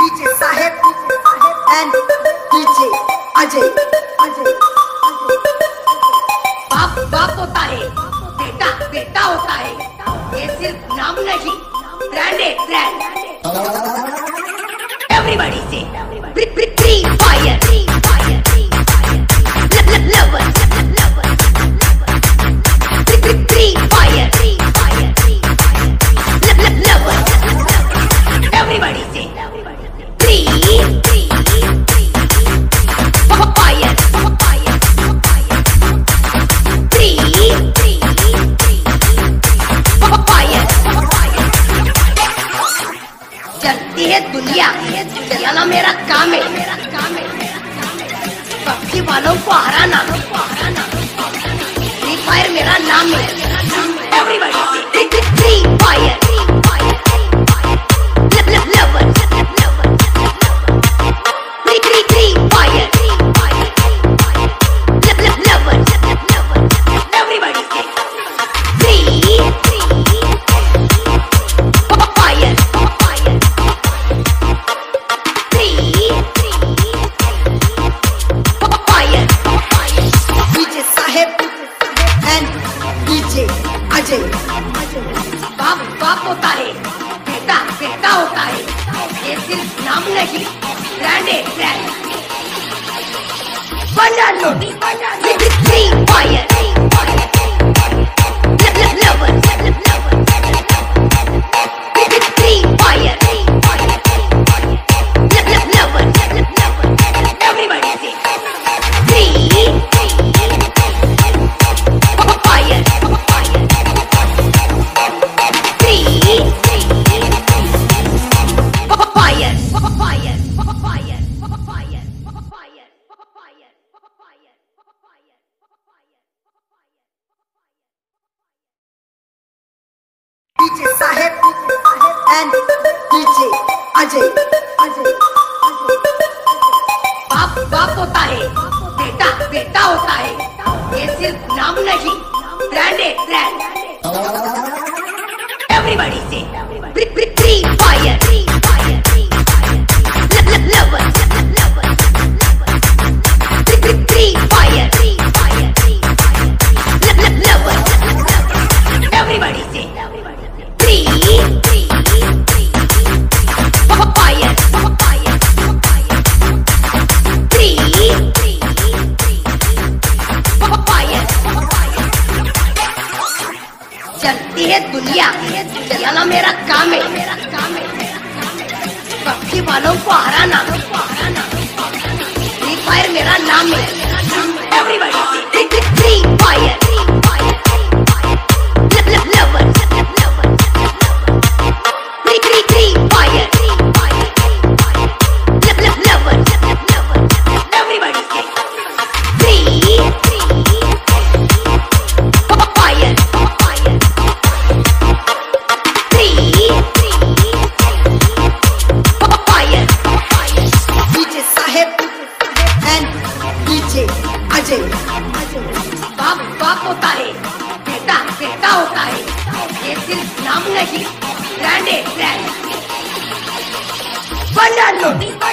DJ Saheb and DJ Ajay. बाप बाप होता है, बेटा बेटा होता है। ये सिर्फ नाम नहीं, ब्रांड है ब्रांड। एवरीबॉडी से Free Fire lover Free Fire lover. Everybody से फ्री फायर चलती है दुनिया, चलाना मेरा काम है। पक्षी वालों को हराना, फ्री फायर मेरा नाम है। Everybody Free Fire lover Free Fire lover. Everybody से Free Fire DJ Saheb and DJ Ajay. बाप बाप होता है, बेटा बेटा होता है। ये सिर्फ नाम नहीं, ब्रांड है ब्रांड। बना लो Free Fire lover Free Fire lover. Everybody से Free Fire DJ Saheb and DJ Ajay. बाप बाप होता है, बेटा बेटा होता है। ये सिर्फ नाम नहीं, ब्रांड है ब्रांड। एवरीबॉडी से Free Fire lover Free Fire lover. Everybody से फ्री फायर चलती है दुनिया, चलाना मेरा काम है। पक्षी वालों को हराना, फ्री फायर मेरा नाम है। Everybody Free Fire lover Free Fire lover. Everybody से Free Fire DJ Saheb and DJ Ajay. बाप बाप होता है, बेटा बेटा होता है। ये सिर्फ नाम नहीं, ब्रांड है ब्रांड। बना लो